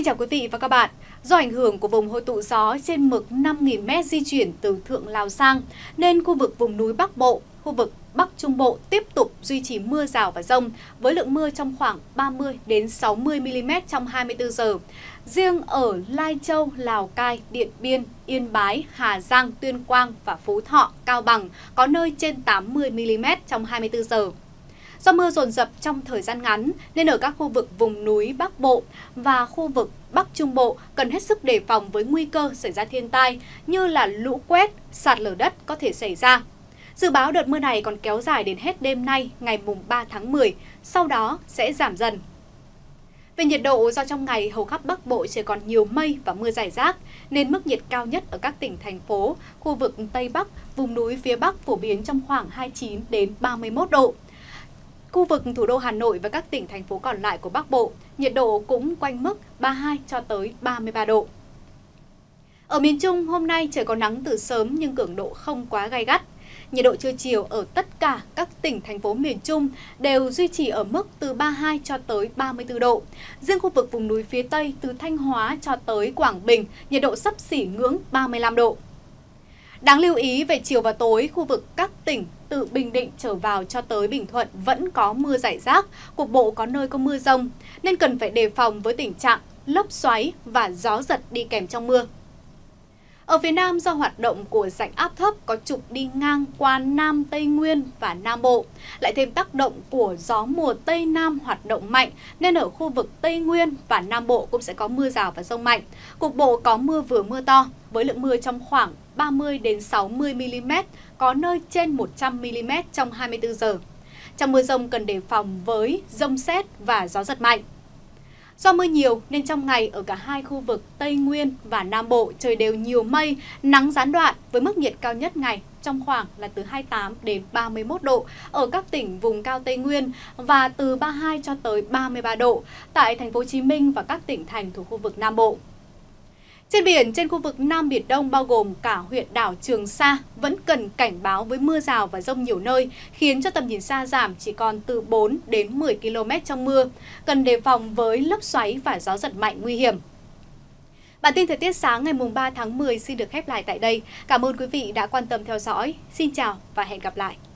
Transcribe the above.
chào quý vị và các bạn. Do ảnh hưởng của vùng hội tụ gió trên mực 5.000m di chuyển từ Thượng Lào sang, nên khu vực vùng núi Bắc Bộ, khu vực Bắc Trung Bộ tiếp tục duy trì mưa rào và dông với lượng mưa trong khoảng 30 đến 60 mm trong 24 giờ. Riêng ở Lai Châu, Lào Cai, Điện Biên, Yên Bái, Hà Giang, Tuyên Quang và Phú Thọ, Cao Bằng có nơi trên 80 mm trong 24 giờ. Do mưa dồn dập trong thời gian ngắn nên ở các khu vực vùng núi Bắc Bộ và khu vực Bắc Trung Bộ cần hết sức đề phòng với nguy cơ xảy ra thiên tai như là lũ quét, sạt lở đất có thể xảy ra. Dự báo đợt mưa này còn kéo dài đến hết đêm nay ngày mùng 3 tháng 10, sau đó sẽ giảm dần. Về nhiệt độ, do trong ngày hầu khắp Bắc Bộ trời còn nhiều mây và mưa rải rác, nên mức nhiệt cao nhất ở các tỉnh, thành phố, khu vực Tây Bắc, vùng núi phía Bắc phổ biến trong khoảng 29 đến 31 độ. Khu vực thủ đô Hà Nội và các tỉnh, thành phố còn lại của Bắc Bộ, nhiệt độ cũng quanh mức 32 cho tới 33 độ. Ở miền Trung, hôm nay trời có nắng từ sớm nhưng cường độ không quá gay gắt. Nhiệt độ trưa chiều ở tất cả các tỉnh, thành phố miền Trung đều duy trì ở mức từ 32 cho tới 34 độ. Riêng khu vực vùng núi phía Tây từ Thanh Hóa cho tới Quảng Bình, nhiệt độ xấp xỉ ngưỡng 35 độ. Đáng lưu ý về chiều và tối, khu vực các tỉnh từ Bình Định trở vào cho tới Bình Thuận vẫn có mưa rải rác, cục bộ có nơi có mưa rông, nên cần phải đề phòng với tình trạng lốc xoáy và gió giật đi kèm trong mưa. Ở phía Nam, do hoạt động của rãnh áp thấp có trục đi ngang qua Nam Tây Nguyên và Nam Bộ, lại thêm tác động của gió mùa Tây Nam hoạt động mạnh, nên ở khu vực Tây Nguyên và Nam Bộ cũng sẽ có mưa rào và dông mạnh. Cục bộ có mưa vừa mưa to, với lượng mưa trong khoảng 30 đến 60 mm, có nơi trên 100 mm trong 24 giờ. Trong mưa dông cần đề phòng với dông sét và gió giật mạnh. Do mưa nhiều nên trong ngày ở cả hai khu vực Tây Nguyên và Nam Bộ trời đều nhiều mây, nắng gián đoạn với mức nhiệt cao nhất ngày trong khoảng là từ 28 đến 31 độ ở các tỉnh vùng cao Tây Nguyên và từ 32 cho tới 33 độ tại thành phố Hồ Chí Minh và các tỉnh thành thuộc khu vực Nam Bộ. Trên biển, trên khu vực Nam Biển Đông bao gồm cả huyện đảo Trường Sa vẫn cần cảnh báo với mưa rào và dông nhiều nơi, khiến cho tầm nhìn xa giảm chỉ còn từ 4 đến 10 km trong mưa. Cần đề phòng với lốc xoáy và gió giật mạnh nguy hiểm. Bản tin thời tiết sáng ngày mùng 3 tháng 10 xin được khép lại tại đây. Cảm ơn quý vị đã quan tâm theo dõi. Xin chào và hẹn gặp lại.